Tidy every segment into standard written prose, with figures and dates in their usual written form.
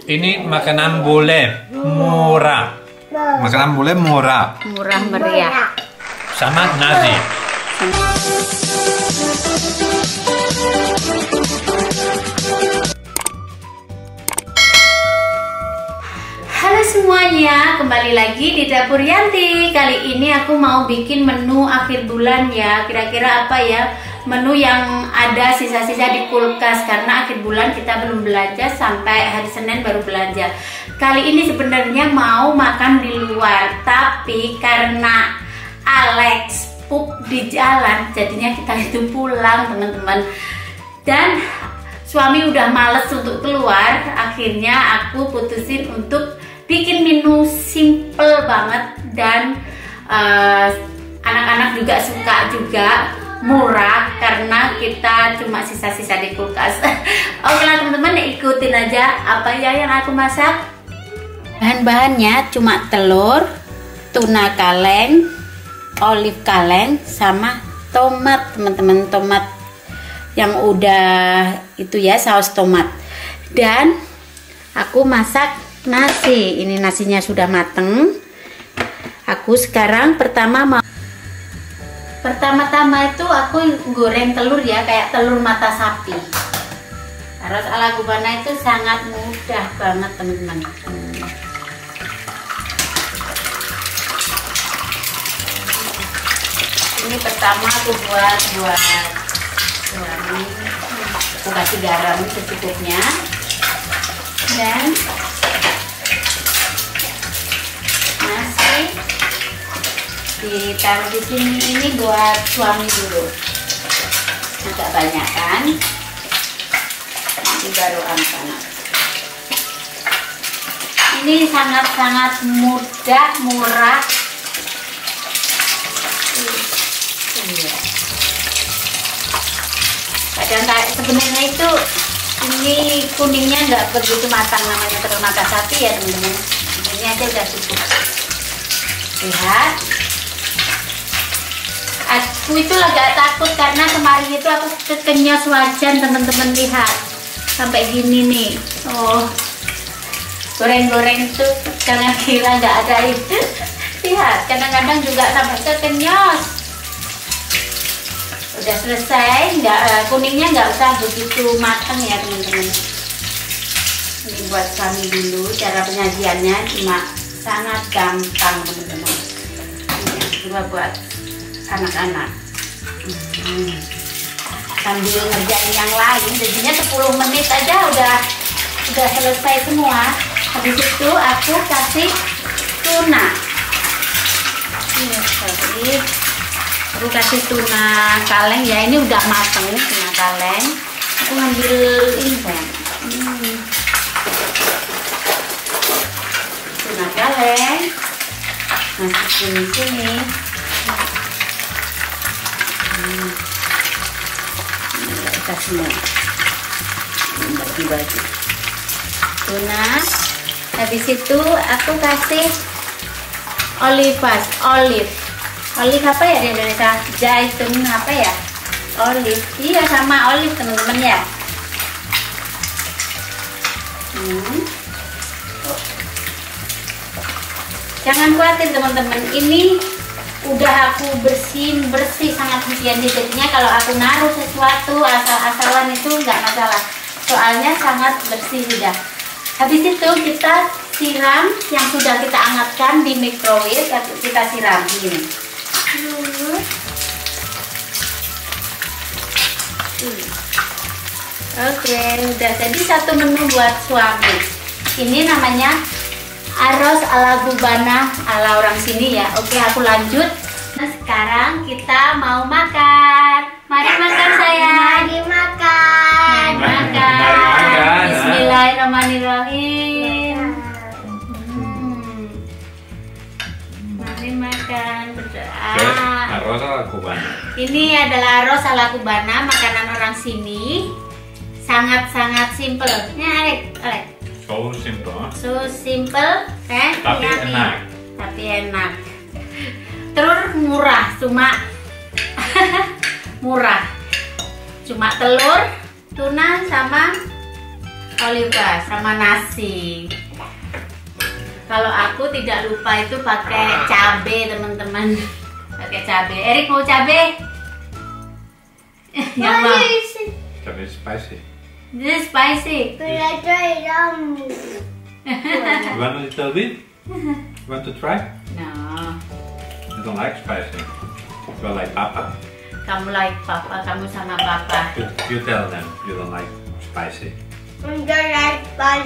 Ini makanan boleh murah. Makanan boleh murah. Murah meriah. Sama nasi. Halo semuanya, kembali lagi di Dapur Yanti. Kali ini aku mau bikin menu akhir bulan ya. Kira-kira apa ya menu yang ada sisa-sisa di kulkas, karena akhir bulan kita belum belanja, sampai hari Senin baru belanja. Kali ini sebenarnya mau makan di luar, tapi karena Alex pup di jalan, jadinya kita itu pulang teman-teman. Dan suami udah males untuk keluar, akhirnya aku putusin untuk bikin menu simple banget dan anak-anak juga suka juga, murah karena kita cuma sisa-sisa di kulkas. Oke lah teman-teman, ikutin aja apa ya yang aku masak. Bahan-bahannya cuma telur, tuna kaleng, olive kaleng, sama tomat teman-teman, tomat yang udah itu ya, saus tomat. Dan aku masak nasi. Ini nasinya sudah mateng. Aku sekarang pertama-tama itu aku goreng telur ya, kayak telur mata sapi. Arroz ala cubana itu sangat mudah banget teman-teman. Ini pertama aku buat suami. Aku kasih garam secukupnya. Dan nasi ditaruh di sini, ini buat suami dulu, agak banyak kan, nanti baru anak-anak. Ini sangat-sangat mudah, murah. Kadang sebenarnya itu ini kuningnya nggak begitu matang, namanya telur mata sapi ya teman-teman. Ini aja udah cukup. Lihat, aku itu agak takut karena kemarin itu aku kekenyos wajan teman-teman. Lihat sampai gini nih. Oh, goreng-goreng itu jangan kira nggak ada itu. Lihat, kadang-kadang juga sampai kekenyos. Udah selesai, kuningnya nggak usah begitu matang ya teman-teman. Ini buat kami dulu, cara penyajiannya cuma sangat gampang teman-teman. Ini cuma buat anak-anak. Sambil ngerjain yang lain, jadinya 10 menit aja udah selesai semua. Habis itu aku kasih tuna. Ini aku kasih tuna kaleng ya, ini udah mateng tuna kaleng. Aku ngambil ini kan, tuna kaleng, masukin di sini. Kita semua bagi-bagi tuna. Habis itu aku kasih olive apa ya di Indonesia? Zaitun apa ya? Olive. Iya, sama olive teman-teman ya. Jangan khawatir teman-teman, ini udah aku bersih sangat higienis. Jadinya kalau aku naruh sesuatu asal-asalan itu nggak masalah, soalnya sangat bersih sudah. Habis itu kita siram yang sudah kita hangatkan di microwave, kita siram gini. Oke, udah jadi satu menu buat suami. Ini namanya arroz ala cubana ala orang sini ya. Oke, aku lanjut. Nah, sekarang kita mau makan. Mari makan sayang. Mari makan. Mari makan. Bismillahirrahmanirrahim. Mari makan, berdoa. Arroz ala cubana. Ini adalah arroz ala cubana, makanan orang sini. Sangat-sangat simple. Nih, Alek. So simple. So simple, Tapi enak. Tapi enak. Terus murah, cuma telur, tuna sama Oliva sama nasi. Kalau aku tidak lupa itu pakai cabe, teman-teman. Pakai cabe. Erik mau cabe? Nggak mau. Cabe spicy. This is spicy. You want a little bit? You want to try? No. You don't like spicy. You like Papa. Kamu like papa, kamu sama papa. You tell them you don't like spicy. Okay.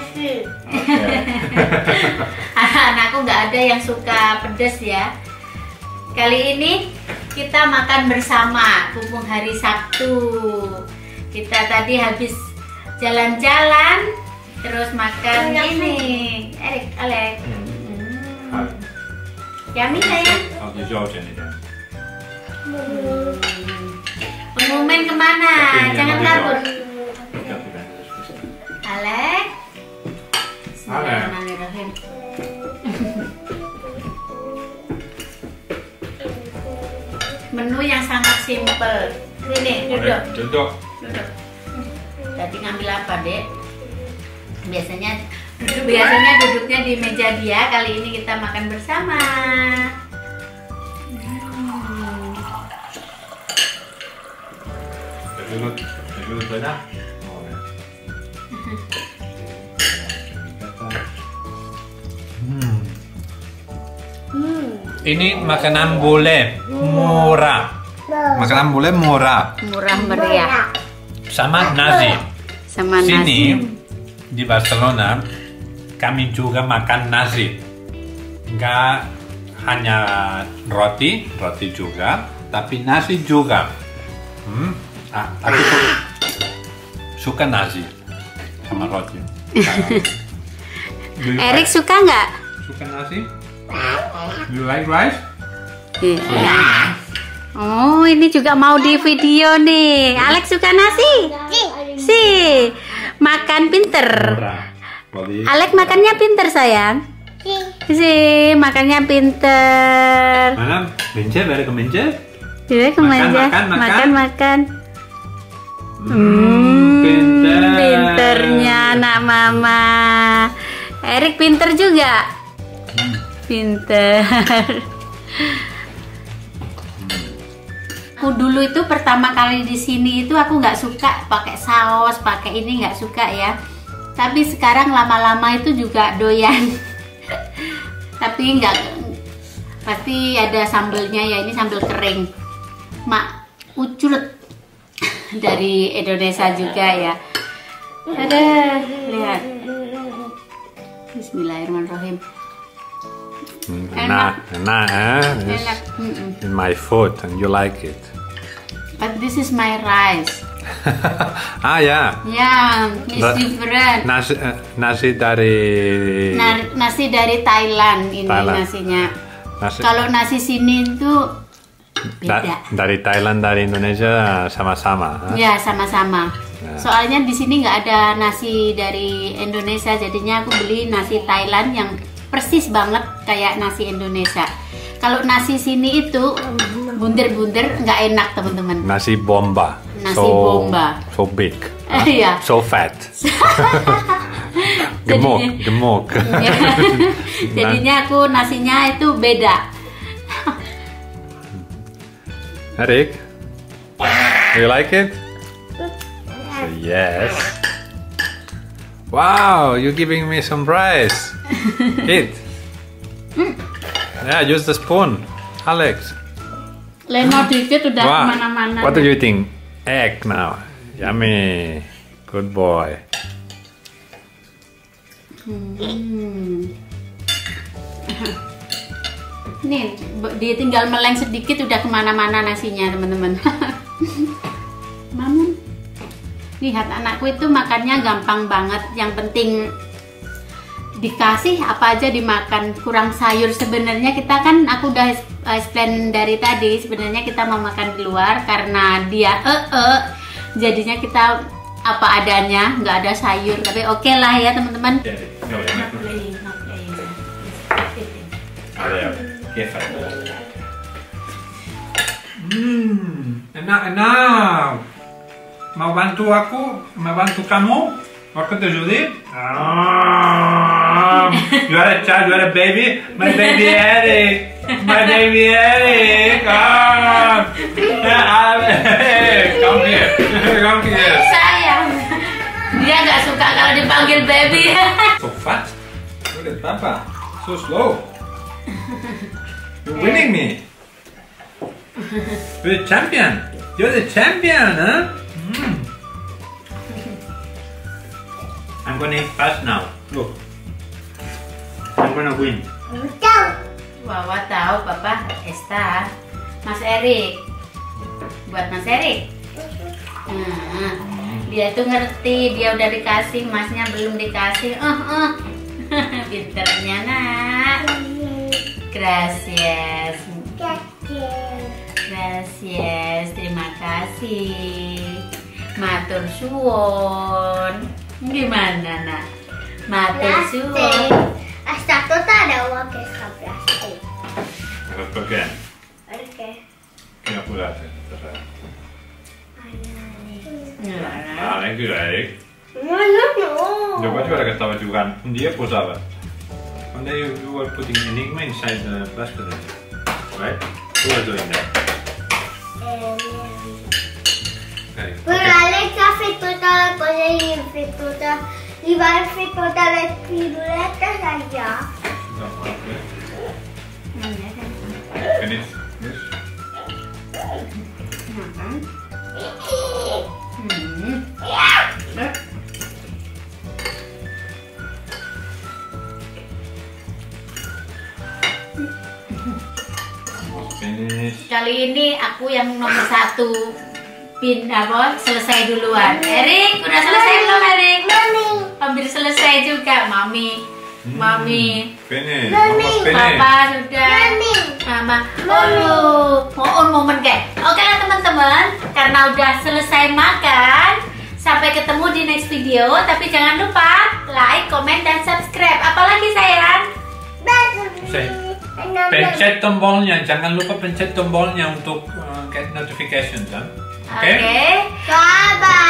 Anakku nggak ada yang suka pedas ya. Kali ini kita makan bersama, mumpung hari Sabtu. Kita tadi habis jalan-jalan, terus makan ini. Erik, Alex. Yummy sayang. Als je zo zijn dan. Pengumuman kemana? Jangan kabur. Ik had die bijna dus besteld. Alex. Bismillahirrahmanirrahim. Menu yang sangat simple. Sini, duduk. Duduk. Duduk. Tadi ngambil apa, Dek? Biasanya duduknya di meja dia. Kali ini kita makan bersama. Heb je het bijna? Ini makanan bule murah. Makanan bule murah. Murah meriah. Sama nasi. Sama nasi. Sini di Barcelona kami juga makan nasi. Nggak hanya roti juga, tapi nasi juga. Aku suka nasi sama roti. Erik suka nggak? Suka nasi? You like rice? Oh, ini juga mau di video nih. Alex suka nasi? Si, makan pinter. Alex makannya pinter sayang. Si, makannya pinter. Mana? Benje, beri ke benje? Dia kemanja. Makan. Pinternya anak mama. Erik pinter juga. Pinter. Aku dulu itu pertama kali di sini itu aku nggak suka pakai saus, pakai ini nggak suka ya. Tapi sekarang lama-lama itu juga doyan. Tapi nggak, pasti ada sambelnya ya. Ini sambal kering, mak ucurut dari Indonesia juga ya. Ada, lihat. Bismillahirrahmanirrahim. Enak. In my food and you like it. But this is my rice. Ya. Yeah, it's different. Nasi dari Nasi dari Thailand ini nasinya. Kalau nasi sini itu beda. Dari Thailand, dari Indonesia sama-sama. Ya, sama-sama. Soalnya di sini nggak ada nasi dari Indonesia, jadinya aku beli nasi Thailand yang persis banget kayak nasi Indonesia. Kalau nasi sini itu bunder-bunder nggak enak, teman-teman. Nasi bomba. Bomba. So big. Iya. So fat. Gemuk. Jadinya aku nasinya itu beda. Erik, you like it? Yes. Wow, you're giving me some rice. Eat. Yeah, use the spoon, Alex. Leno dikit udah kemana-mana. What do you think? Egg now. Yummy. Good boy. Nih, dia tinggal meleng sedikit udah kemana-mana nasinya, teman-teman. Mama, lihat anakku itu makannya gampang banget. Yang penting dikasih apa aja dimakan. Kurang sayur sebenarnya kita kan, aku udah explain dari tadi. Sebenarnya kita mau makan di luar karena dia jadinya kita apa adanya, nggak ada sayur. Tapi oke lah ya teman-teman. Enak. Mau bantu aku? Mau bantu kamu? Welcome to Julie. You are a child, you are a baby. My baby Eric. My baby Eric. Come here. Come here. Sayang. Dia nggak suka kalau dipanggil baby. So fast. Look at Papa. So slow. You're winning me. You're the champion. You're the champion, huh? I'm gonna eat fast now. Look. I'm gonna win. Wawa tahu Papa Esta. Mas Erik. Buat Mas Erik. Dia tuh ngerti, dia udah dikasih, masnya belum dikasih. Pinternya nak. Gracias. Gracias, terima kasih. Matur suwun. Gimana nak? Matur suwun. Hasta todo ada uang que es plastic. ¿Por qué? Oke. ¿Qué no puedo hacer? Gimana? Thank you, Eric. No. Yo recuerdo que estaba jugando. Un día posaba. One day you were putting Enigma inside the plastic. Right? Who was doing that? Okay. Pero Alex hace toda la cosa y va a hacer todas las piruletas allá. No, okay. Finish this. Finish. Kali ini aku yang nomor 1 selesai duluan. Erik, udah selesai belum Erik? Mami. Hampir selesai juga, Mami. Mami. Finish. Mami. Almost finish. Papa sudah. Mami. Mama. Mohon momen guys. Oke lah teman-teman, karena udah selesai makan. Sampai ketemu di next video. Tapi jangan lupa like, comment, dan subscribe. Apalagi sayang? Pencet tombolnya, jangan lupa pencet tombolnya untuk get notification, kan? Oke. Bye bye.